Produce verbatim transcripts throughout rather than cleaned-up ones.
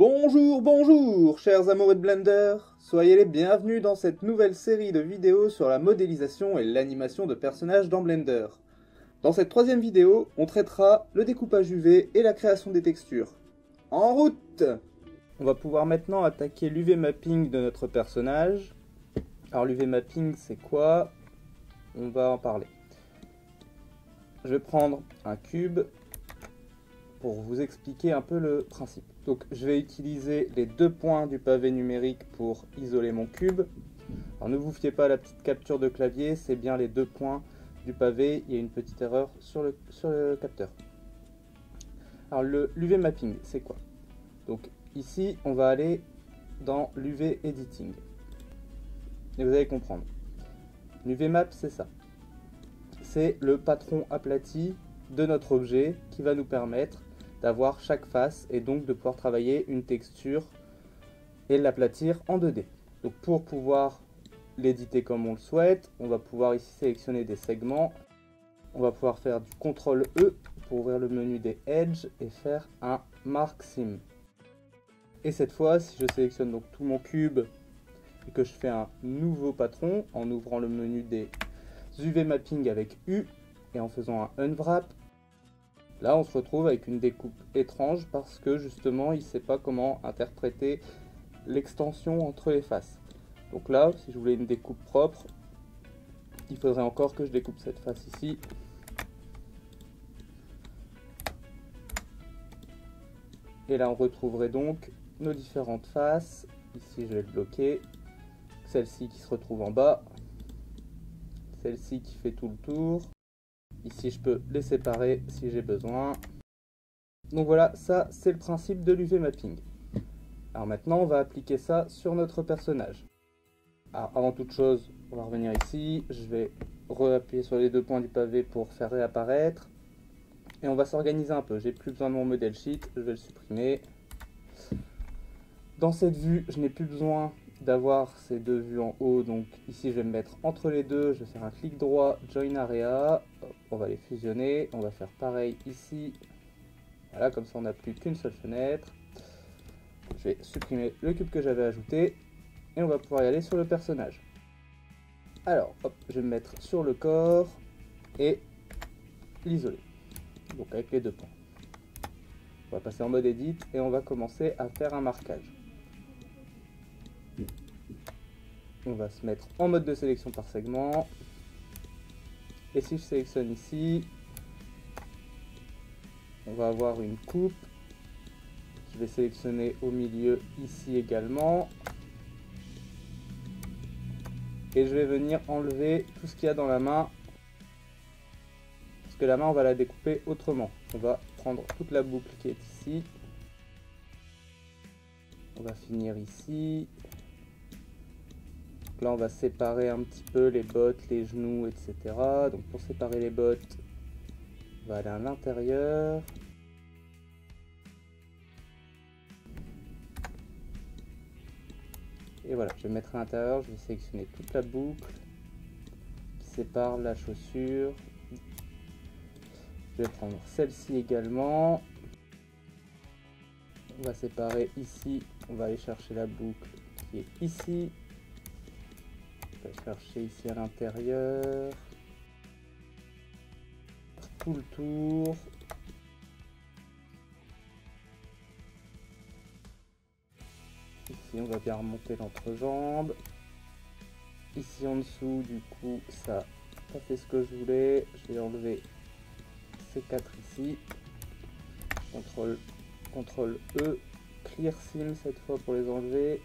Bonjour, bonjour, chers amoureux de Blender. Soyez les bienvenus dans cette nouvelle série de vidéos sur la modélisation et l'animation de personnages dans Blender. Dans cette troisième vidéo, on traitera le découpage U V et la création des textures. En route! On va pouvoir maintenant attaquer l'U V mapping de notre personnage. Alors l'U V mapping, c'est quoi? On va en parler. Je vais prendre un cube pour vous expliquer un peu le principe. Donc je vais utiliser les deux points du pavé numérique pour isoler mon cube. Alors ne vous fiez pas à la petite capture de clavier, c'est bien les deux points du pavé, il y a une petite erreur sur le, sur le capteur. Alors le l'U V mapping, c'est quoi? Donc ici, on va aller dans l'U V editing. Et vous allez comprendre. L'U V map, c'est ça. C'est le patron aplati de notre objet qui va nous permettre d'avoir chaque face et donc de pouvoir travailler une texture et l'aplatir en deux D. Donc pour pouvoir l'éditer comme on le souhaite, on va pouvoir ici sélectionner des segments. On va pouvoir faire du contrôle E pour ouvrir le menu des Edge et faire un Mark Sim. Et cette fois, si je sélectionne donc tout mon cube et que je fais un nouveau patron en ouvrant le menu des U V mapping avec U et en faisant un Unwrap, là on se retrouve avec une découpe étrange parce que justement il ne sait pas comment interpréter l'extension entre les faces. Donc là, si je voulais une découpe propre, il faudrait encore que je découpe cette face ici. Et là on retrouverait donc nos différentes faces. Ici je vais le bloquer. Celle-ci qui se retrouve en bas. Celle-ci qui fait tout le tour. Ici je peux les séparer si j'ai besoin. Donc voilà, ça c'est le principe de l'U V mapping. Alors maintenant on va appliquer ça sur notre personnage. Alors avant toute chose, on va revenir ici. Je vais re-appuyer sur les deux points du pavé pour faire réapparaître. Et on va s'organiser un peu. J'ai plus besoin de mon model sheet, je vais le supprimer. Dans cette vue, je n'ai plus besoin d'avoir ces deux vues en haut, donc ici je vais me mettre entre les deux, je vais faire un clic droit, Join Area, on va les fusionner, on va faire pareil ici, voilà, comme ça on n'a plus qu'une seule fenêtre. Je vais supprimer le cube que j'avais ajouté, et on va pouvoir y aller sur le personnage. Alors, hop, je vais me mettre sur le corps, et l'isoler, donc avec les deux points. On va passer en mode Edit, et on va commencer à faire un marquage. On va se mettre en mode de sélection par segment. Et si je sélectionne ici, on va avoir une coupe. Je vais sélectionner au milieu ici également. Et je vais venir enlever tout ce qu'il y a dans la main. Parce que la main, on va la découper autrement. On va prendre toute la boucle qui est ici. On va finir ici. Là on va séparer un petit peu les bottes, les genoux, et cetera. Donc pour séparer les bottes, on va aller à l'intérieur. Et voilà, je vais mettre à l'intérieur, je vais sélectionner toute la boucle qui sépare la chaussure. Je vais prendre celle-ci également. On va séparer ici, on va aller chercher la boucle qui est ici. Je vais chercher ici à l'intérieur, tout le tour. Ici on va bien remonter l'entrejambe. Ici en dessous du coup ça n'a pas fait ce que je voulais. Je vais enlever ces quatre ici. contrôle contrôle E, Clear Sim cette fois pour les enlever.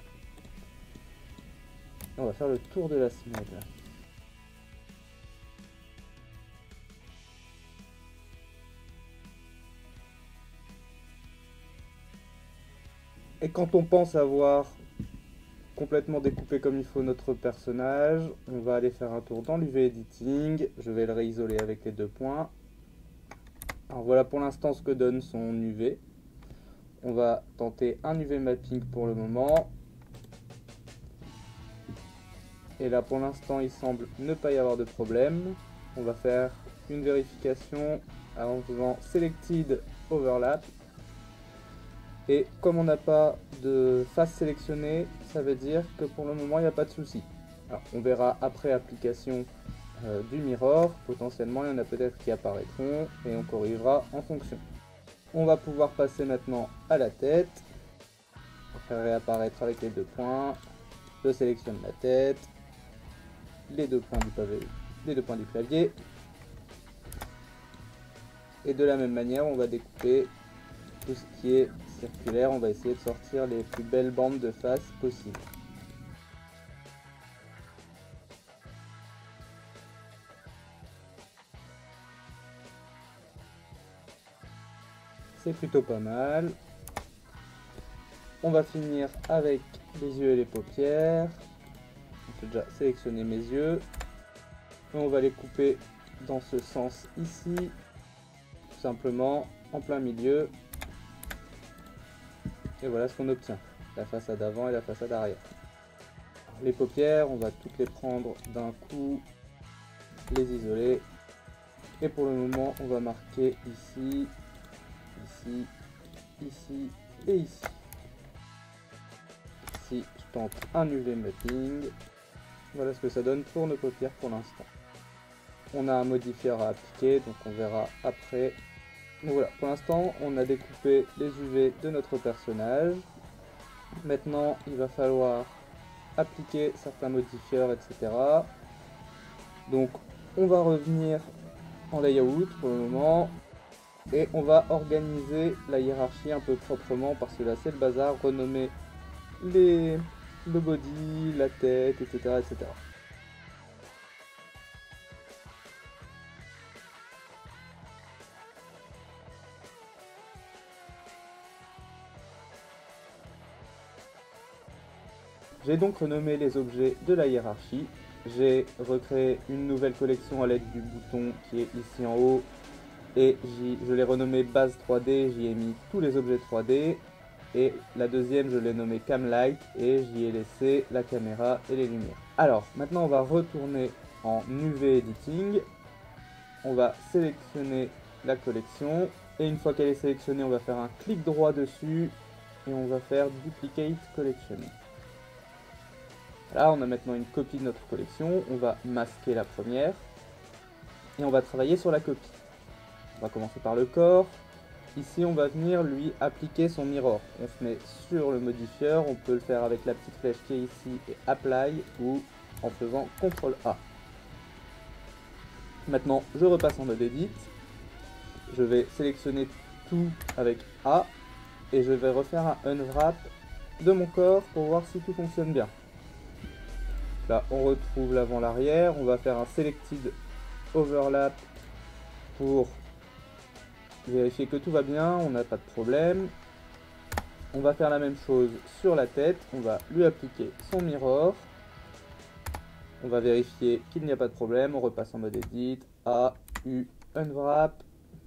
On va faire le tour de la semelle. Et quand on pense avoir complètement découpé comme il faut notre personnage, on va aller faire un tour dans l'U V Editing. Je vais le réisoler avec les deux points. Alors voilà pour l'instant ce que donne son U V. On va tenter un U V mapping pour le moment. Et là pour l'instant il semble ne pas y avoir de problème. On va faire une vérification en faisant Selected Overlap. Et comme on n'a pas de face sélectionnée, ça veut dire que pour le moment il n'y a pas de souci. Alors on verra après application euh, du mirror, potentiellement il y en a peut-être qui apparaîtront et on corrigera en fonction. On va pouvoir passer maintenant à la tête. On va faire réapparaître avec les deux points. Je sélectionne la tête, les deux points du pavé, les deux points du clavier. Et de la même manière, on va découper tout ce qui est circulaire. On va essayer de sortir les plus belles bandes de face possibles. C'est plutôt pas mal. On va finir avec les yeux et les paupières. J'ai déjà sélectionné mes yeux. Et on va les couper dans ce sens ici. Tout simplement en plein milieu. Et voilà ce qu'on obtient. La façade avant et la façade arrière. Les paupières, on va toutes les prendre d'un coup. Les isoler. Et pour le moment, on va marquer ici, ici, ici et ici. Ici, je tente un U V mapping. Voilà ce que ça donne pour nos paupières pour l'instant. On a un modifieur à appliquer, donc on verra après. Donc voilà, pour l'instant, on a découpé les U V de notre personnage. Maintenant, il va falloir appliquer certains modifieurs, et cetera. Donc, on va revenir en layout pour le moment. Et on va organiser la hiérarchie un peu proprement parce que là, c'est le bazar. Renommer les, le body, la tête, et cetera, et cetera. J'ai donc renommé les objets de la hiérarchie. J'ai recréé une nouvelle collection à l'aide du bouton qui est ici en haut. Et je l'ai renommé base trois D, j'y ai mis tous les objets trois D. Et la deuxième, je l'ai nommée Camlight et j'y ai laissé la caméra et les lumières. Alors, maintenant on va retourner en U V Editing. On va sélectionner la collection. Et une fois qu'elle est sélectionnée, on va faire un clic droit dessus. Et on va faire Duplicate Collection. Là, on a maintenant une copie de notre collection. On va masquer la première. Et on va travailler sur la copie. On va commencer par le corps. Ici, on va venir lui appliquer son mirror. On se met sur le modifieur. On peut le faire avec la petite flèche qui est ici et Apply ou en faisant contrôle A. Maintenant, je repasse en mode Edit. Je vais sélectionner tout avec A. Et je vais refaire un Unwrap de mon corps pour voir si tout fonctionne bien. Là, on retrouve l'avant, l'arrière. On va faire un Selected Overlap pour vérifier que tout va bien. On n'a pas de problème. On va faire la même chose sur la tête. On va lui appliquer son mirror. On va vérifier qu'il n'y a pas de problème. On repasse en mode Edit. A, U, Unwrap.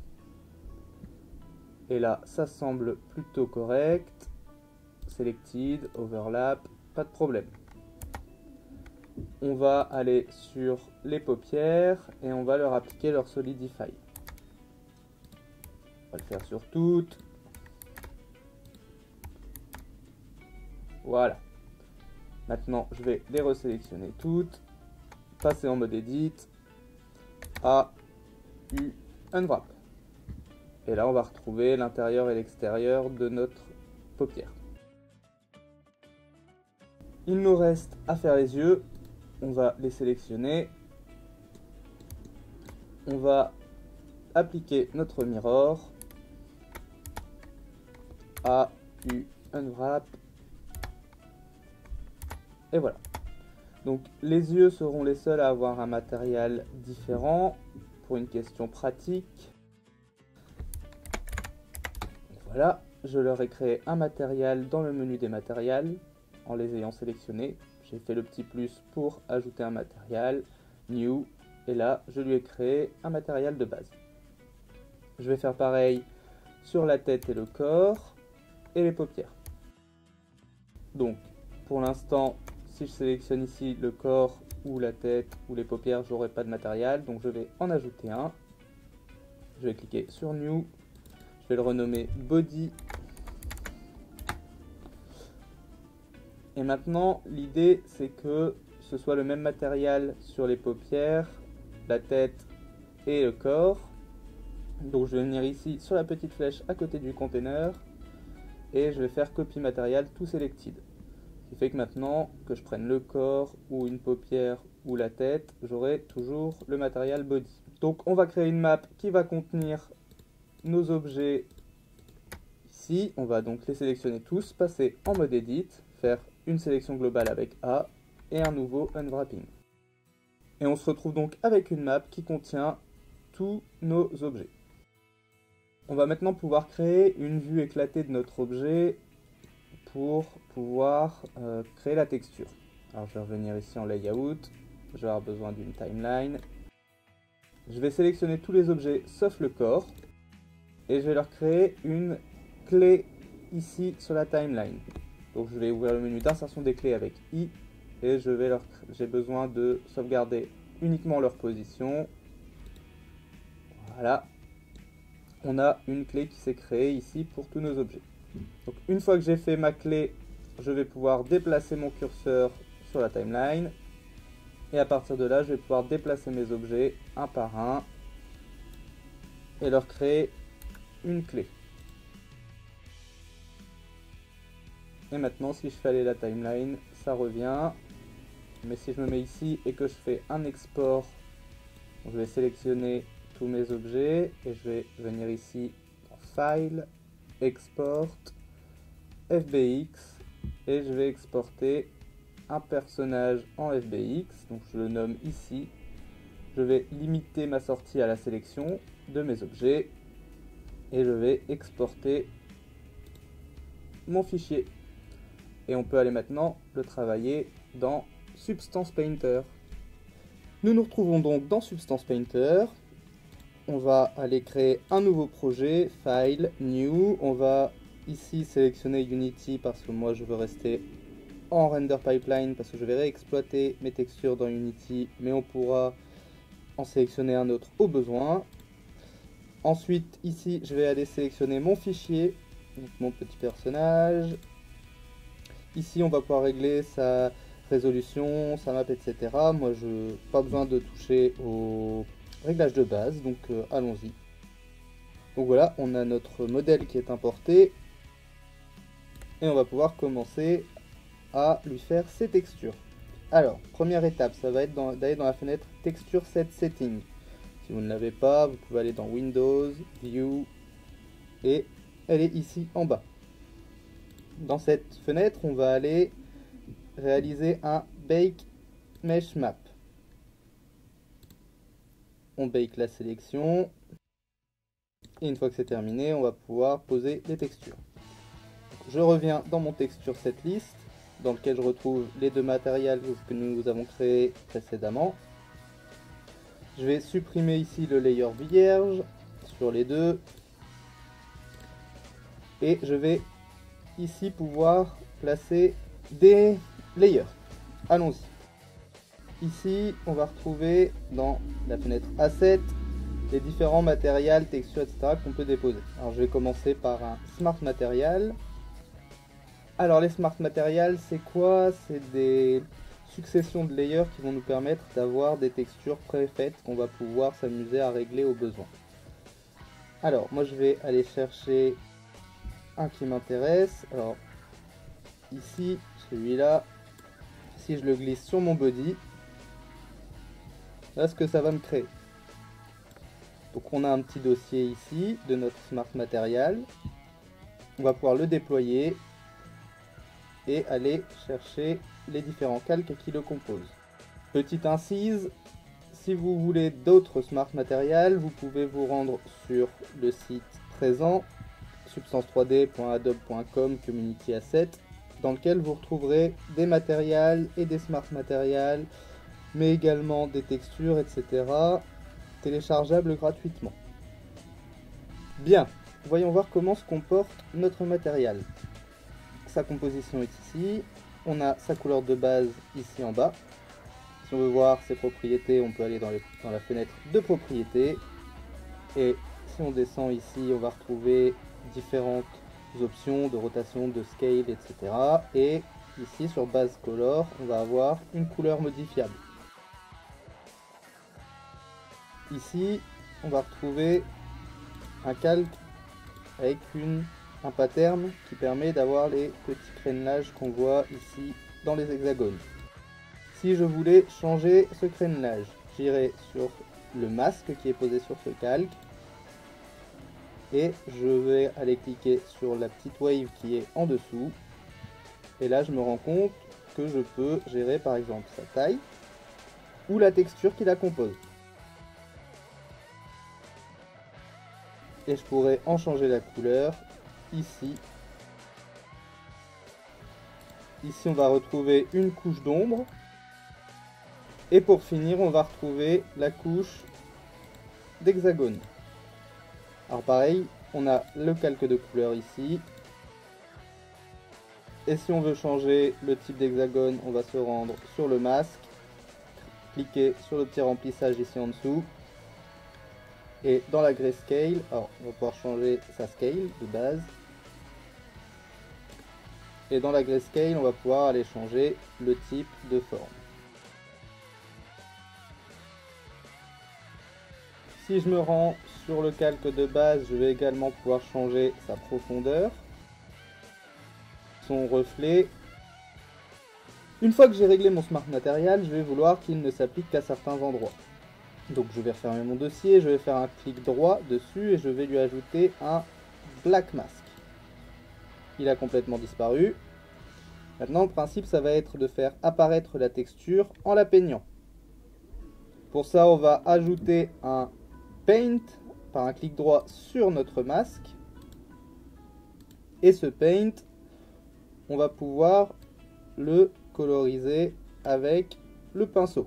Et là, ça semble plutôt correct. Selected, Overlap, pas de problème. On va aller sur les paupières et on va leur appliquer leur Solidify. On va le faire sur toutes. Voilà. Maintenant, je vais les resélectionner toutes. Passer en mode Edit. A, U, Unwrap. Et là, on va retrouver l'intérieur et l'extérieur de notre paupière. Il nous reste à faire les yeux. On va les sélectionner. On va appliquer notre mirror. A, U, Unwrap. Et voilà. Donc les yeux seront les seuls à avoir un matériel différent pour une question pratique. Voilà, je leur ai créé un matériel dans le menu des matériels en les ayant sélectionnés. J'ai fait le petit plus pour ajouter un matériel, New, et là je lui ai créé un matériel de base. Je vais faire pareil sur la tête et le corps et les paupières. Donc pour l'instant, si je sélectionne ici le corps ou la tête ou les paupières, j'aurai pas de matériel, donc je vais en ajouter un. Je vais cliquer sur New, je vais le renommer Body Et maintenant, l'idée, c'est que ce soit le même matériel sur les paupières, la tête et le corps. Donc je vais venir ici sur la petite flèche à côté du container et je vais faire copy matériel to selected. Ce qui fait que maintenant que je prenne le corps ou une paupière ou la tête, j'aurai toujours le matériel body. Donc on va créer une map qui va contenir nos objets ici. On va donc les sélectionner tous, passer en mode edit, faire une sélection globale avec A et un nouveau unwrapping. Et on se retrouve donc avec une map qui contient tous nos objets. On va maintenant pouvoir créer une vue éclatée de notre objet pour pouvoir euh, créer la texture. Alors je vais revenir ici en layout, je vais avoir besoin d'une timeline. Je vais sélectionner tous les objets sauf le corps et je vais leur créer une clé ici sur la timeline. Donc je vais ouvrir le menu d'insertion des clés avec I et je vais leur j'ai besoin de sauvegarder uniquement leur position. Voilà. On a une clé qui s'est créée ici pour tous nos objets. Donc une fois que j'ai fait ma clé, je vais pouvoir déplacer mon curseur sur la timeline. Et à partir de là, je vais pouvoir déplacer mes objets un par un et leur créer une clé. Et maintenant, si je fais aller la timeline, ça revient. Mais si je me mets ici et que je fais un export, je vais sélectionner tous mes objets et je vais venir ici dans File, Export, F B X et je vais exporter un personnage en F B X. Donc je le nomme ici. Je vais limiter ma sortie à la sélection de mes objets et je vais exporter mon fichier. Et on peut aller maintenant le travailler dans Substance Painter. Nous nous retrouvons donc dans Substance Painter. On va aller créer un nouveau projet, File, New. On va ici sélectionner Unity parce que moi je veux rester en Render Pipeline parce que je vais réexploiter mes textures dans Unity, mais on pourra en sélectionner un autre au besoin. Ensuite, ici, je vais aller sélectionner mon fichier, donc mon petit personnage. Ici, on va pouvoir régler sa résolution, sa map, et cetera. Moi, je n'ai pas besoin de toucher au réglage de base, donc euh, allons-y. Donc voilà, on a notre modèle qui est importé. Et on va pouvoir commencer à lui faire ses textures. Alors, première étape, ça va être d'aller dans, dans la fenêtre Texture Set Setting. Si vous ne l'avez pas, vous pouvez aller dans Windows, View, et elle est ici en bas. Dans cette fenêtre, on va aller réaliser un Bake Mesh Map. On bake la sélection, et une fois que c'est terminé, on va pouvoir poser les textures. Je reviens dans mon Texture Set List, dans lequel je retrouve les deux matériels que nous avons créés précédemment. Je vais supprimer ici le layer vierge sur les deux. Et je vais ici pouvoir placer des layers. Allons-y. Ici, on va retrouver dans la fenêtre Asset les différents matériels, textures, et cetera qu'on peut déposer. Alors je vais commencer par un Smart Material. Alors les Smart Materials, c'est quoi? C'est des successions de layers qui vont nous permettre d'avoir des textures préfaites qu'on va pouvoir s'amuser à régler au besoin. Alors moi je vais aller chercher un qui m'intéresse. Alors ici, celui-là, si je le glisse sur mon body, là ce que ça va me créer. Donc on a un petit dossier ici de notre Smart Material. On va pouvoir le déployer et aller chercher les différents calques qui le composent. Petite incise, si vous voulez d'autres Smart Material, vous pouvez vous rendre sur le site présent, substance trois d point adobe point com Community Asset, dans lequel vous retrouverez des matériels et des Smart Material, mais également des textures, et cetera, téléchargeables gratuitement. Bien, voyons voir comment se comporte notre matériel. Sa composition est ici, on a sa couleur de base ici en bas. Si on veut voir ses propriétés, on peut aller dans, les, dans la fenêtre de propriétés. Et si on descend ici, on va retrouver différentes options de rotation, de scale, et cetera. Et ici sur base color, on va avoir une couleur modifiable. Ici, on va retrouver un calque avec une, un pattern qui permet d'avoir les petits crénelages qu'on voit ici dans les hexagones. Si je voulais changer ce crénelage, j'irai sur le masque qui est posé sur ce calque et je vais aller cliquer sur la petite wave qui est en dessous et là je me rends compte que je peux gérer par exemple sa taille ou la texture qui la compose. Et je pourrais en changer la couleur ici. Ici on va retrouver une couche d'ombre. Et pour finir on va retrouver la couche d'hexagone. Alors pareil, on a le calque de couleur ici. Et si on veut changer le type d'hexagone, on va se rendre sur le masque. Cliquer sur le petit remplissage ici en dessous. Et dans la grayscale, alors on va pouvoir changer sa scale de base. Et dans la grayscale, on va pouvoir aller changer le type de forme. Si je me rends sur le calque de base, je vais également pouvoir changer sa profondeur, son reflet. Une fois que j'ai réglé mon Smart Material, je vais vouloir qu'il ne s'applique qu'à certains endroits. Donc je vais refermer mon dossier, je vais faire un clic droit dessus et je vais lui ajouter un Black Mask. Il a complètement disparu. Maintenant le principe ça va être de faire apparaître la texture en la peignant. Pour ça on va ajouter un Paint par un clic droit sur notre masque. Et ce Paint, on va pouvoir le coloriser avec le pinceau.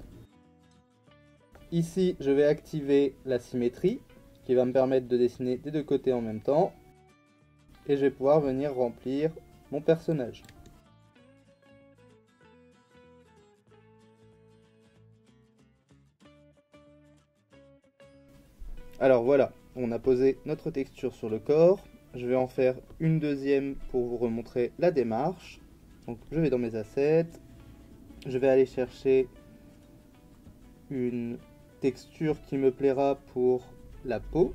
Ici, je vais activer la symétrie qui va me permettre de dessiner des deux côtés en même temps. Et je vais pouvoir venir remplir mon personnage. Alors voilà, on a posé notre texture sur le corps. Je vais en faire une deuxième pour vous remontrer la démarche. Donc je vais dans mes assets. Je vais aller chercher une texture qui me plaira pour la peau.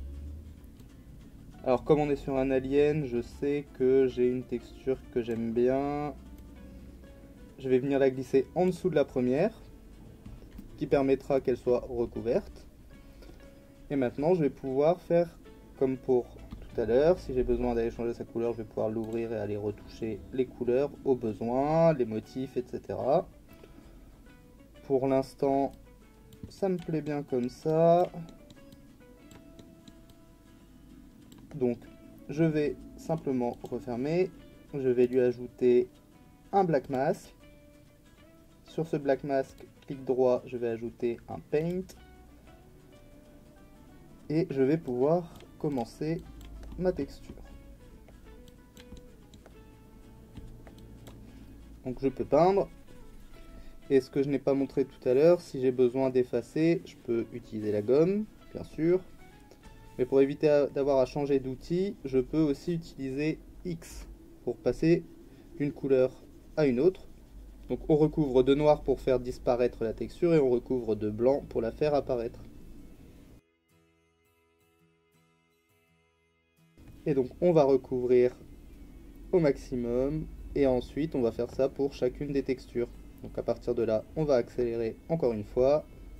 Alors comme on est sur un alien, je sais que j'ai une texture que j'aime bien. Je vais venir la glisser en dessous de la première, qui permettra qu'elle soit recouverte. Et maintenant je vais pouvoir faire comme pour tout à l'heure. Si j'ai besoin d'aller changer sa couleur, je vais pouvoir l'ouvrir et aller retoucher les couleurs au besoin, les motifs, et cetera. Pour l'instant, ça me plaît bien comme ça. Donc, je vais simplement refermer. Je vais lui ajouter un Black Mask. Sur ce Black Mask, clic droit, je vais ajouter un Paint. Et je vais pouvoir commencer ma texture. Donc je peux peindre. Et ce que je n'ai pas montré tout à l'heure, si j'ai besoin d'effacer, je peux utiliser la gomme, bien sûr. Mais pour éviter d'avoir à changer d'outil, je peux aussi utiliser X pour passer d'une couleur à une autre. Donc on recouvre de noir pour faire disparaître la texture et on recouvre de blanc pour la faire apparaître. Et donc on va recouvrir au maximum et ensuite on va faire ça pour chacune des textures. Donc à partir de là, on va accélérer encore une fois.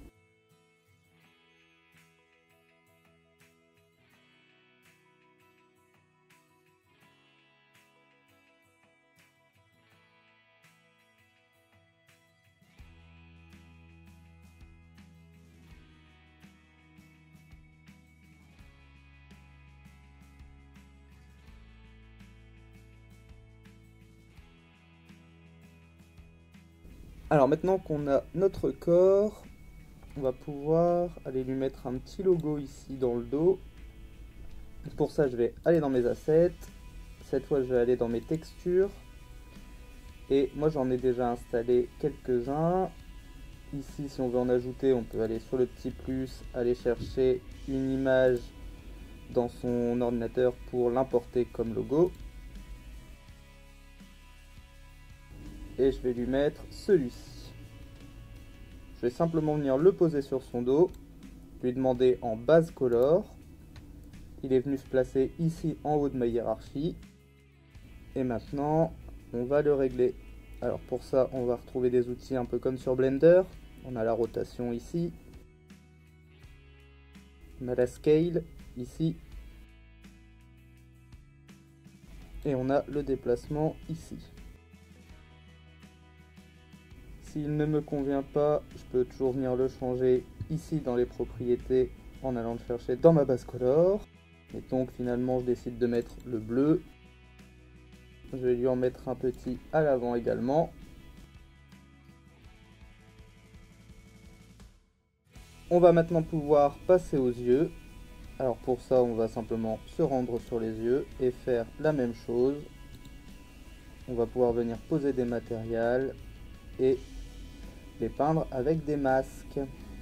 Alors maintenant qu'on a notre corps, on va pouvoir aller lui mettre un petit logo ici dans le dos. Pour ça, je vais aller dans mes assets. Cette fois, je vais aller dans mes textures. Et moi, j'en ai déjà installé quelques-uns. Ici, si on veut en ajouter, on peut aller sur le petit plus, aller chercher une image dans son ordinateur pour l'importer comme logo. et je vais lui mettre celui-ci. Je vais simplement venir le poser sur son dos, lui demander en base color. Il est venu se placer ici en haut de ma hiérarchie. Et maintenant, on va le régler. Alors pour ça, on va retrouver des outils un peu comme sur Blender. On a la rotation ici. On a la scale ici. Et on a le déplacement ici. S'il ne me convient pas, je peux toujours venir le changer ici dans les propriétés en allant le chercher dans ma base color. Et donc finalement je décide de mettre le bleu. Je vais lui en mettre un petit à l'avant également. On va maintenant pouvoir passer aux yeux. Alors pour ça, on va simplement se rendre sur les yeux et faire la même chose. On va pouvoir venir poser des matériels et les peindre avec des masques.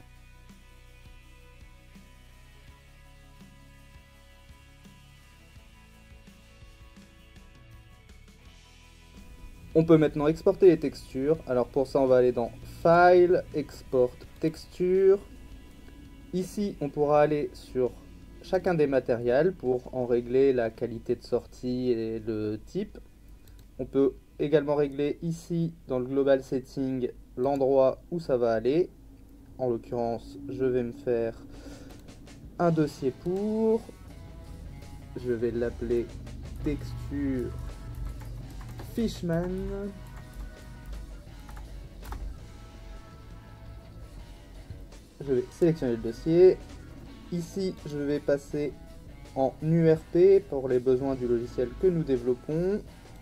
On peut maintenant exporter les textures. Alors pour ça, on va aller dans File, Export Texture. Ici, on pourra aller sur chacun des matériels pour en régler la qualité de sortie et le type. On peut également régler ici, dans le Global Setting, l'endroit où ça va aller. En l'occurrence, je vais me faire un dossier pour. Je vais l'appeler Texture Fishman. Je vais sélectionner le dossier. Ici, je vais passer en U R P pour les besoins du logiciel que nous développons.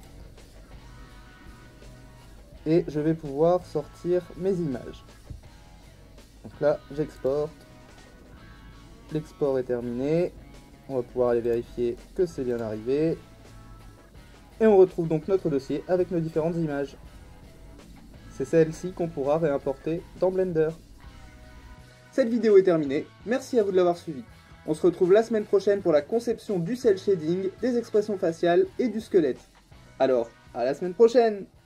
Et je vais pouvoir sortir mes images. Donc là, j'exporte. L'export est terminé. On va pouvoir aller vérifier que c'est bien arrivé. Et on retrouve donc notre dossier avec nos différentes images. C'est celle-ci qu'on pourra réimporter dans Blender. Cette vidéo est terminée, merci à vous de l'avoir suivi. On se retrouve la semaine prochaine pour la conception du cel shading, des expressions faciales et du squelette. Alors, à la semaine prochaine!